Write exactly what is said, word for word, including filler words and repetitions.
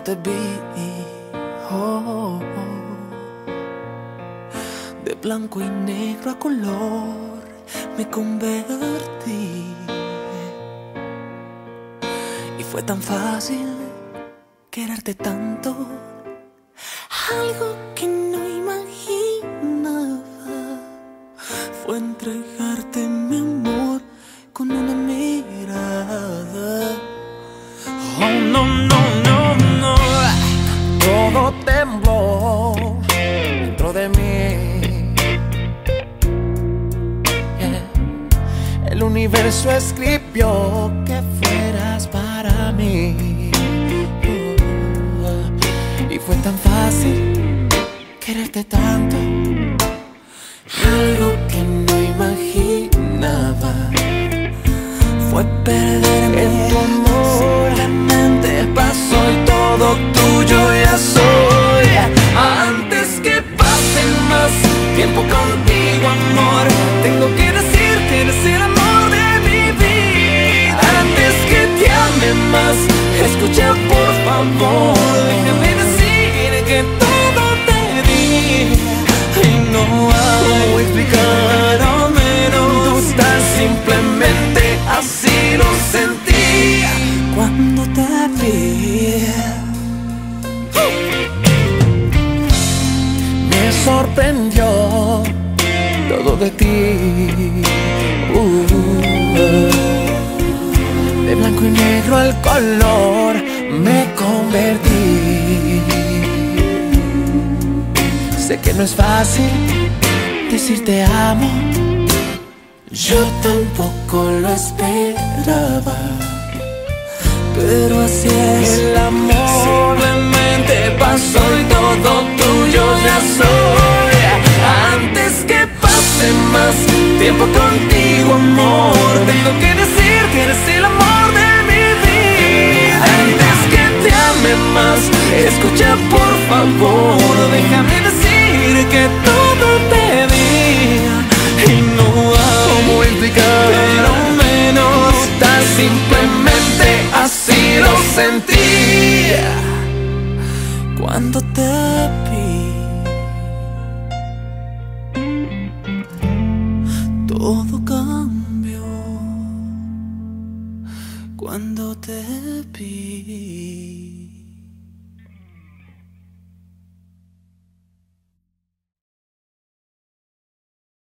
te vi, oh, oh, de blanco y negro a color me convertí. Y fue tan fácil quererte tanto, algo que no imaginaba fue entregarte mi amor con una mirada. Oh, no, no, no, no. Todo tembló dentro de mí. Yeah. El universo escribió que fueras para mí. Uh, y fue tan fácil quererte tanto, algo que no imaginaba fue perderme en tu amor. Simplemente pasó y todo tuyo ya soy. Antes que pase más tiempo contigo, amor, tengo que decir que eres el amor de mi vida. Antes que te ame más, escucha por favor, déjame decir que todo te di y no hay cómo explicar, al menos tú tan simplemente así lo sentí cuando te vi. me sorprendió todo de ti. Uh, de blanco y negro al color me convertí. Sé que no es fácil decir te amo, Yo tampoco lo esperaba, pero así es el amor. Simplemente pasó y todo tuyo ya soy. Antes que pase más tiempo contigo, amor, tengo que decir que eres el amor de mi vida. Antes que te ame más, escucha por favor, déjame decir que todo te di y no hay ¿Cómo explicar? pero menos tan simplemente así lo sentí cuando te vi. Todo cambió cuando te vi.